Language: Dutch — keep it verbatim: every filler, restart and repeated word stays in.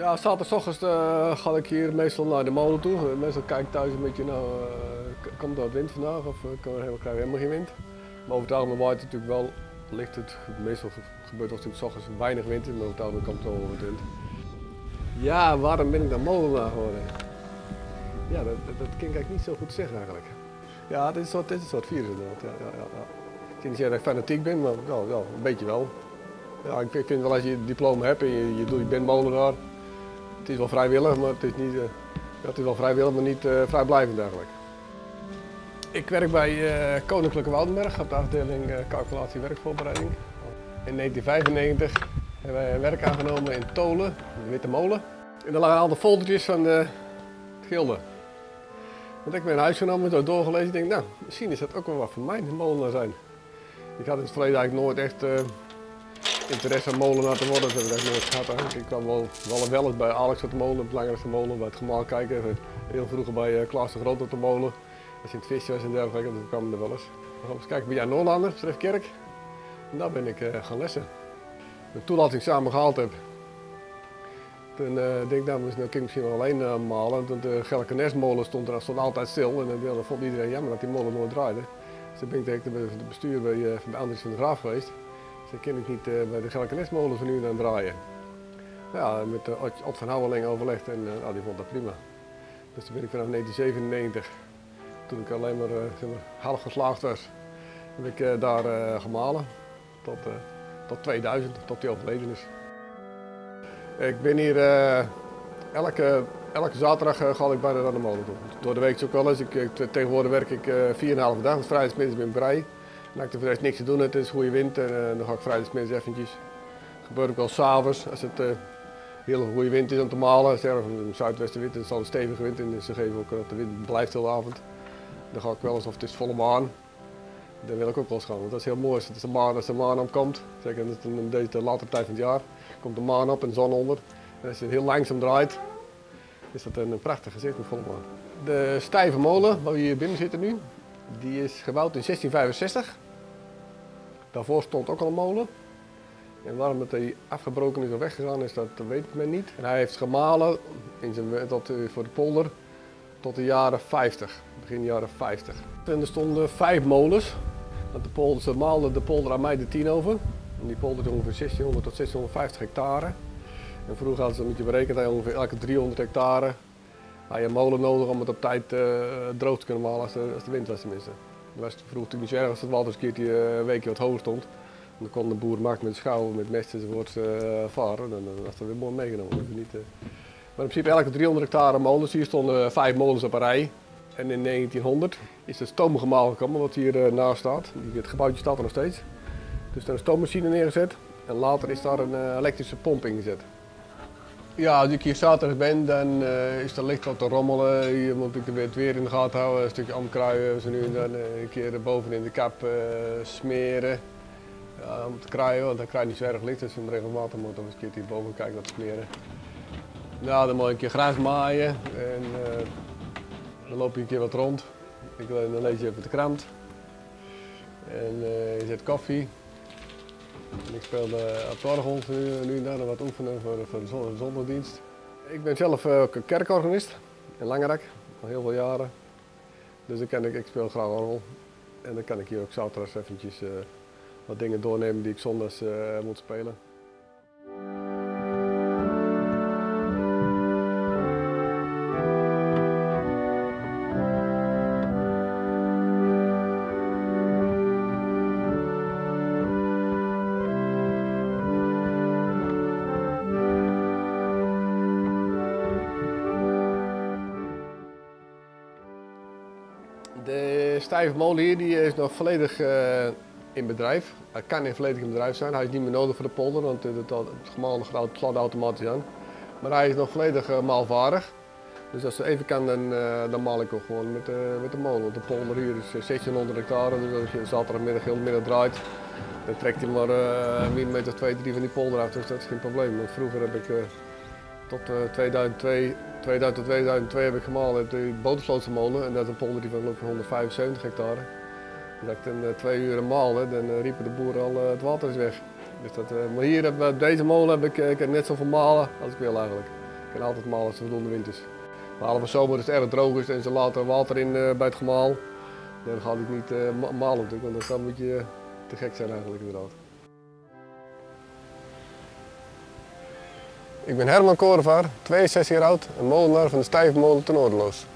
Ja, zaterdagochtend uh, ga ik hier meestal naar de molen toe. Meestal kijk ik thuis een beetje, nou, uh, komt er wind vandaag of uh, krijgen we helemaal geen wind. Maar over het algemeen waait het natuurlijk wel, ligt het, meestal gebeurt het natuurlijk 's ochtends weinig wind, maar over het algemeen komt het wel wat wind. Ja, waarom ben ik dan molenaar geworden? Ja, dat, dat, dat kan ik eigenlijk niet zo goed zeggen eigenlijk. Ja, dit is een soort, dit is een soort virus inderdaad. Ja, ja, ja, ja. Ik kan niet zeggen dat ik fanatiek ben, maar ja, ja, een beetje wel. Ja, ik vind wel als je het diploma hebt en je, je, doet, je bent molenaar, het is wel vrijwillig, maar het is, niet, uh, ja, het is wel vrijwillig, maar niet uh, vrijblijvend eigenlijk. Ik werk bij uh, Koninklijke Woudenberg op de afdeling uh, calculatie werkvoorbereiding. In negentien vijfennegentig hebben wij werk aangenomen in Tolen, de Witte Molen. En er lagen een aantal foldertjes van de gilden. Want ik ben in huis genomen, zo doorgelezen, ik denk, nou, misschien is dat ook wel wat voor mij, een molenaar zijn. Ik had in het verleden eigenlijk nooit echt uh, interesse aan molenaar te worden, dat heb ik eigenlijk nooit gehad. Eigenlijk. Ik kwam wel, wel, wel eens bij Alex op de molen, de belangrijkste molen, bij het gemaal kijken. Heel vroeger bij uh, Klaas de Groot op de molen, als je in het visje was en dergelijke, dus kwamen er wel eens. We gaan eens kijken bij Jan Noorlander, Schriftkerk. En daar ben ik uh, gaan lessen. De toelating samen gehaald heb. Toen uh, denk ik, nou, nou kan ik misschien wel alleen uh, malen. Want de Gelkenesmolen stond er stond altijd stil en uh, dan vond iedereen jammer dat die molen nooit draaide. Dus toen ben ik direct bij het bestuur bij, uh, bij Andries van der Graaf geweest. Dus dan kan ik niet uh, bij de Gelkenesmolen van nu dan draaien. Ja, met uh, Ot van Houweling overlegd en uh, nou, die vond dat prima. Dus toen ben ik vanaf negentien zevenennegentig, toen ik alleen maar, uh, zeg maar half geslaagd was, heb ik uh, daar uh, gemalen. Tot, uh, tot tweeduizend, tot die overleden is. Ik ben hier uh, elke, elke zaterdag uh, ga ik bijna naar de molen toe. Door de week ook wel eens. Ik, ik, tegenwoordig werk ik vier en een halve dag, vrijdagsmiddags ben ik vrij. En als ik er niks te doen heb, het is goede wind en uh, dan ga ik vrijdagsmiddags eventjes. Dat gebeurt ook wel s'avonds, als het uh, heel goede wind is om te malen. Als er een zuidwestenwind is, het zal een stevige wind in, dus ze geven ook dat de wind blijft heel de avond. Dan ga ik wel eens, of het is volle maan. Dan wil ik ook wel eens gaan, want dat is heel mooi als de maan, als de maan opkomt. Zeker in deze latere tijd van het jaar. Komt de maan op en de zon onder. En als je heel langzaam draait, is dat een prachtig gezicht met volle maan. De stijve molen, waar we hier binnen zitten nu, die is gebouwd in zestien vijfenzestig. Daarvoor stond ook al een molen. En waarom het hij afgebroken is of weggegaan is, dat weet men niet. En hij heeft gemalen in zijn, tot, voor de polder tot de jaren vijftig, begin jaren vijftig. En er stonden vijf molens. De polder, ze maalden de polder aan mij de tien over. En die polder is ongeveer zestienhonderd tot zestienhonderdvijftig hectare. En vroeger hadden ze een beetje berekend dat ongeveer elke driehonderd hectare had je een molen nodig om het op tijd uh, droog te kunnen malen als de, als de wind was tenminste. Dat was vroeger natuurlijk niet zo erg als het water eens een uh, weekje wat hoger stond. En dan kon de boer makkelijk met schouwen, met mest enzovoort uh, varen. Dan uh, was dat weer mooi meegenomen. Dus niet, uh... Maar in principe elke driehonderd hectare molens, hier stonden vijf molens op een rij. En in negentienhonderd is het stoomgemaal gekomen wat hier uh, naast staat. Het gebouwtje staat er nog steeds. Dus daar is een stoommachine neergezet en later is daar een uh, elektrische pomp ingezet. Ja, als ik hier zaterdag ben, dan uh, is er licht wat te rommelen. Hier moet ik het weer in de gaten houden, een stukje omkruien, zo nu en dan uh, een keer boven in de kap uh, smeren. Ja, om te kruien, want dan krijg je niet zo erg licht, dus een regelmatig moet ik eens een keer hierboven kijken wat smeren. Nou, dan moet ik een keer gras maaien en uh, dan loop je een keer wat rond. Ik, dan lees je even de krant en uh, je zet koffie. En ik speel uh, op de orgel nu, nu en dan wat oefenen voor, voor de, zon, de zondagdienst. Ik ben zelf uh, ook een kerkorganist in Langerak, al heel veel jaren. Dus dan kan ik, ik speel graag orgel. En dan kan ik hier ook zaterdags eventjes uh, wat dingen doornemen die ik zondags uh, moet spelen. De stijve molen hier die is nog volledig uh, in bedrijf. Hij kan in volledig in bedrijf zijn. Hij is niet meer nodig voor de polder, want het, het, het gemaal slaat automatisch aan. Maar hij is nog volledig uh, maalvaardig. Dus als het even kan, dan, uh, dan maal ik ook gewoon met, uh, met de molen. Want de polder hier is zestienhonderd hectare, dus als je zaterdagmiddag heel de middag draait, dan trekt hij maar uh, een millimeter of twee, drie van die polder af. Dus dat is geen probleem. Want vroeger heb ik uh, tot uh, tweeduizend twee, tweeduizend tot tweeduizend twee heb ik gemalen op de Boterslootse molen. En dat is een polder die van honderdvijfenzeventig hectare. Dus als ik dan uh, twee uur maalde, dan uh, riepen de boeren al uh, het water is weg. Dus dat, uh, maar hier op uh, deze molen heb ik, uh, ik heb net zoveel malen als ik wil eigenlijk. kan altijd malen als het voldoende wind is. Maar als het zomer is het erg droog is en ze laten water in uh, bij het gemaal, dan ga ik niet uh, malen natuurlijk, want dat zou een beetje te gek zijn eigenlijk inderdaad. Ik ben Herman Korevaar, tweeënzestig jaar oud en molenaar van de Stijve Molen te Noorderloos.